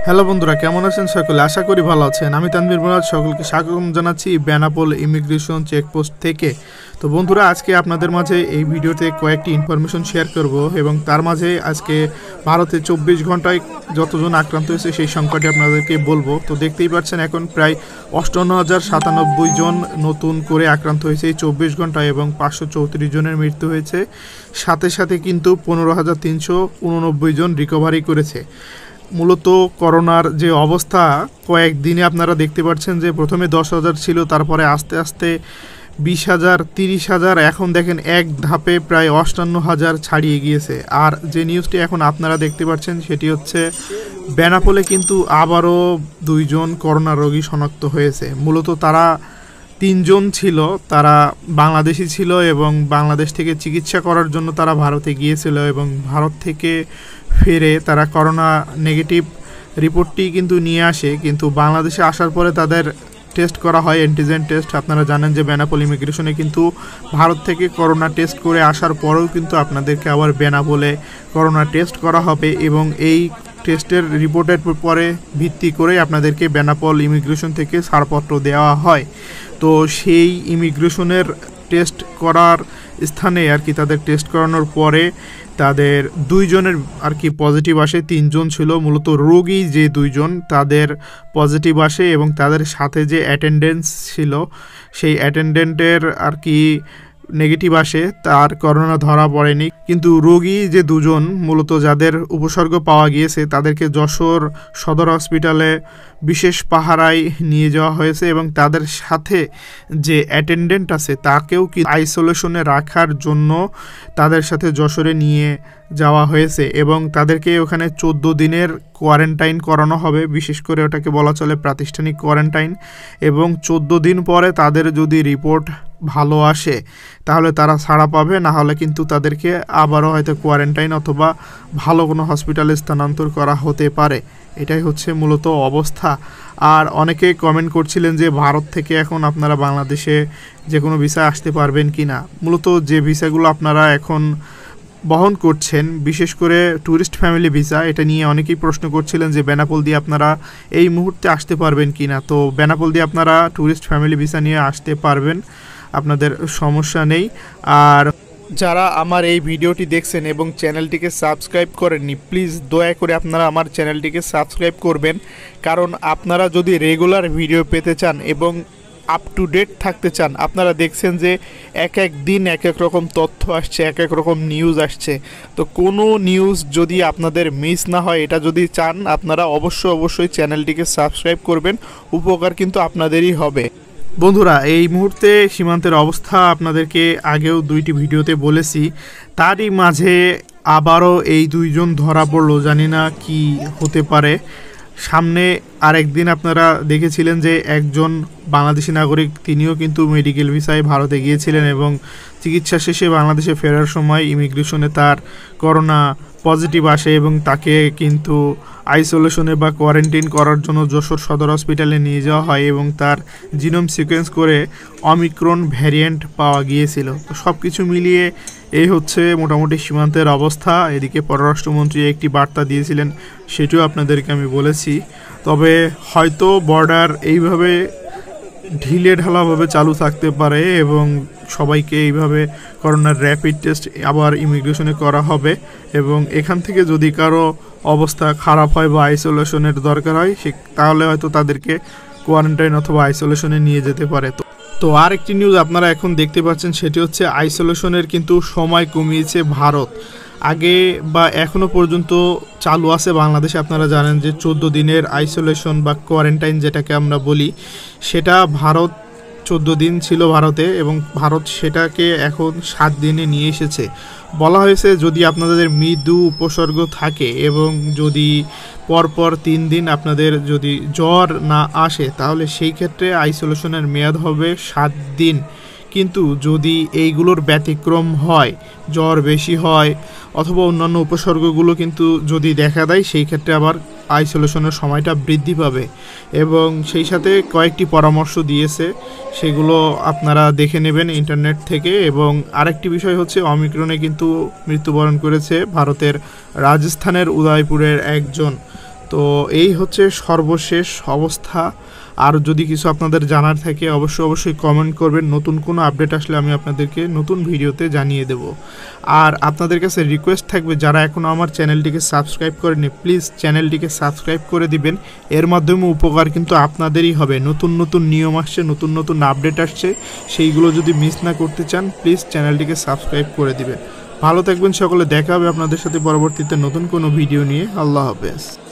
Hello বন্ধুরা, কেমন আছেন সকলে? আশা করি ভালো আছেন। আমি তানভীর মুরাদ, সকলকে স্বাগতম জানাচ্ছি বেনাপোল ইমিগ্রেশন চেকপোস্ট থেকে। তো বন্ধুরা, আজকে আপনাদের মাঝে এই ভিডিওতে কয়েকটি ইনফরমেশন শেয়ার করব এবং তার মাঝে আজকে ভারতে 24 ঘন্টায় যতজন আক্রান্ত হয়েছে সেই সংখ্যাটি আপনাদেরকে বলবো। তো দেখতেই পাচ্ছেন এখন প্রায় 58,097 জন নতুন করে আক্রান্ত হয়েছে এই 24 ঘন্টায় এবং 534 জনের মৃত্যু হয়েছে। সাথে সাথে কিন্তু 15,389 জন রিকভারি করেছে। মূলত করোনার যে অবস্থা কয়েকদিনে আপনারা দেখতে পাচ্ছেন যে প্রথমে 10,000 ছিল, তারপরে আস্তে আস্তে 20,000, 30,000, এখন দেখেন এক ধাপে প্রায় 58,000 ছাড়িয়ে গিয়েছে। আর যে নিউজটি এখন আপনারা দেখতে পাচ্ছেন সেটি হচ্ছে বেনাপোলে কিন্তু আবারও 2 জন করোনা রোগী শনাক্ত হয়েছে। মূলত তারা 3 জন ছিল, তারা বাংলাদেশি ছিল এবং বাংলাদেশ থেকে চিকিৎসা করার জন্য তারা ভারতে গিয়েছিল এবং ভারত থেকে ফিরে তারা করোনা নেগেটিভ রিপোর্টটি কিন্তু নিয়ে আসে, কিন্তু বাংলাদেশে আসার পরে তাদের টেস্ট করা হয় অ্যান্টিজেন টেস্ট। আপনারা জানেন যে বেনাপোল ইমিগ্রেশনে কিন্তু ভারত থেকে করোনা টেস্ট করে আসার পরেও কিন্তু আপনাদেরকে আবার বেনাপোলে করোনা টেস্ট করা হবে এবং এই টেস্টের রিপোর্টের পরে ভিত্তি করে আপনাদেরকে বেনাপোল ইমিগ্রেশন থেকে ছাড়পত্র দেওয়া হয়। তো সেই ইমিগ্রেশনের টেস্ট করার স্থানে আর কি তাদের টেস্ট করানোর পরে তাদের 2 জনের আর কি পজিটিভ আসে। 3 জন ছিল মূলত রোগী, যে 2 জন তাদের পজিটিভ আসে এবং তাদের সাথে যে অ্যাটেন্ডেন্স ছিল সেই অ্যাটেন্ডেন্টের আর কি নেগেটিভ আসে, তার করোনা ধরা পড়েনি। কিন্তু রোগী যে 2 জন মূলত যাদের উপসর্গ পাওয়া গিয়েছে তাদেরকে যশোর সদর হসপিটালে বিশেষ পাহারায় নিয়ে যাওয়া হয়েছে এবং তাদের সাথে যে অ্যাটেন্ডেন্ট আছে তাকেও কি আইসোলেশনে রাখার জন্য তাদের সাথে যশোরে নিয়ে যাওয়া হয়েছে এবং তাদেরকে ওখানে 14 দিনের কোয়ারেন্টাইন করানো হবে। বিশেষ করে ওটাকে বলা চলে প্রাতিষ্ঠানিক কোয়ারেন্টাইন। এবং 14 দিন পরে তাদের যদি রিপোর্ট ভালো আসে তাহলে তারা ছাড়া পাবে, না হলে কিন্তু তাদেরকে আবারও হয়তো কোয়ারেন্টাইন অথবা ভালো কোনো হসপিটালে স্থানান্তর করা হতে পারে। এটাই হচ্ছে মূলত অবস্থা। আর অনেকে কমেন্ট করছিলেন যে ভারত থেকে এখন আপনারা বাংলাদেশে যে কোনো ভিসা আসতে পারবেন কি না। মূলত যে ভিসাগুলো আপনারা এখন বহন করছেন, বিশেষ করে ট্যুরিস্ট ফ্যামিলি ভিসা, এটা নিয়ে অনেকেই প্রশ্ন করছিলেন যে বেনাপোল দিয়ে আপনারা এই মুহূর্তে আসতে পারবেন কি না। তো বেনাপোল দিয়ে আপনারা ট্যুরিস্ট ফ্যামিলি ভিসা নিয়ে আসতে পারবেন, আপনাদের সমস্যা নেই। আর যারা আমার এই ভিডিওটি দেখছেন এবং চ্যানেলটিকে সাবস্ক্রাইব করেননি, প্লিজ দয়া করে আপনারা আমার চ্যানেলটিকে সাবস্ক্রাইব করবেন, কারণ আপনারা যদি রেগুলার ভিডিও পেতে চান এবং আপ টু ডেট থাকতে চান, আপনারা দেখছেন যে এক এক দিন এক এক রকম তথ্য আসছে, এক এক রকম নিউজ আসছে। তো কোনো নিউজ যদি আপনাদের মিস না হয়, এটা যদি চান আপনারা অবশ্যই চ্যানেলটিকে সাবস্ক্রাইব করবেন, উপকার কিন্তু আপনাদেরই হবে। বন্ধুরা, এই মুহূর্তে সীমান্তের অবস্থা আপনাদেরকে আগেও 2টি ভিডিওতে বলেছি, তারই মাঝে আবারও এই 2 জন ধরা পড়লো। জানি না কি হতে পারে সামনে। আরেকদিন আপনারা দেখেছিলেন যে একজন বাংলাদেশি নাগরিক, তিনিও কিন্তু মেডিকেল ভিসায় ভারতে গিয়েছিলেন এবং চিকিৎসা শেষে বাংলাদেশে ফেরার সময় ইমিগ্রেশনে তার করোনা পজিটিভ আসে এবং তাকে কিন্তু আইসোলেশনে বা কোয়ারেন্টাইন করার জন্য যশোর সদর হসপিটালে নিয়ে যাওয়া হয় এবং তার জিনোম সিকোয়েন্স করে অমিক্রন ভ্যারিয়েন্ট পাওয়া গিয়েছিল। তো সব কিছু মিলিয়ে এই হচ্ছে মোটামুটি সীমান্তের অবস্থা। এদিকে পররাষ্ট্রমন্ত্রী একটি বার্তা দিয়েছিলেন, সেটিও আপনাদেরকে আমি বলেছি। তবে হয়তো বর্ডার এইভাবে ঢিলে ঢালাভাবে চালু থাকতে পারে এবং সবাইকে এইভাবে করোনার র্যাপিড টেস্ট আবার ইমিগ্রেশনে করা হবে এবং এখান থেকে যদি কারো অবস্থা খারাপ হয় বা আইসোলেশনের দরকার হয় তাহলে হয়তো তাদেরকে কোয়ারেন্টাইন অথবা আইসোলেশনে নিয়ে যেতে পারে। তো আর একটি নিউজ আপনারা এখন দেখতে পাচ্ছেন, সেটি হচ্ছে আইসোলেশনের কিন্তু সময় কমিয়েছে ভারত। আগে বা এখনও পর্যন্ত চালু আছে বাংলাদেশে, আপনারা জানেন যে 14 দিনের আইসোলেশন বা কোয়ারেন্টাইন যেটাকে আমরা বলি, সেটা ভারত 14 দিন ছিল ভারতে এবং ভারত সেটাকে এখন 7 দিনে নিয়ে এসেছে। বলা হয়েছে যদি আপনাদের মৃদু উপসর্গ থাকে এবং যদি পরপর 3 দিন আপনাদের যদি জ্বর না আসে তাহলে সেই ক্ষেত্রে আইসোলেশনের মেয়াদ হবে 7 দিন। কিন্তু যদি এইগুলোর ব্যতিক্রম হয়, জ্বর বেশি হয় অথবা অন্যান্য উপসর্গগুলো কিন্তু যদি দেখা দেয়, সেই ক্ষেত্রে আবার আইসোলেশনের সময়টা বৃদ্ধি পাবে এবং সেই সাথে কয়েকটি পরামর্শ দিয়েছে, সেগুলো আপনারা দেখে নেবেন ইন্টারনেট থেকে। এবং আরেকটি বিষয় হচ্ছে অমিক্রনে কিন্তু মৃত্যুবরণ করেছে ভারতের রাজস্থানের উদয়পুরের একজন। তো এই হচ্ছে সর্বশেষ অবস্থা। আর যদি কিছু আপনাদের জানার থাকে অবশ্যই কমেন্ট করবেন। নতুন কোনো আপডেট আসলে আমি আপনাদেরকে নতুন ভিডিওতে জানিয়ে দেব। আর আপনাদের কাছে রিকোয়েস্ট থাকবে, যারা এখনও আমার চ্যানেলটিকে সাবস্ক্রাইব করেনি প্লিজ চ্যানেলটিকে সাবস্ক্রাইব করে দিবেন। এর মাধ্যমে উপকার কিন্তু আপনাদেরই হবে। নতুন নিয়ম আসছে, নতুন আপডেট আসছে, সেইগুলো যদি মিস না করতে চান প্লিজ চ্যানেলটিকে সাবস্ক্রাইব করে দিবেন। ভালো থাকবেন সকলে, দেখা হবে আপনাদের সাথে পরবর্তীতে নতুন কোনো ভিডিও নিয়ে। আল্লাহ হাফেজ।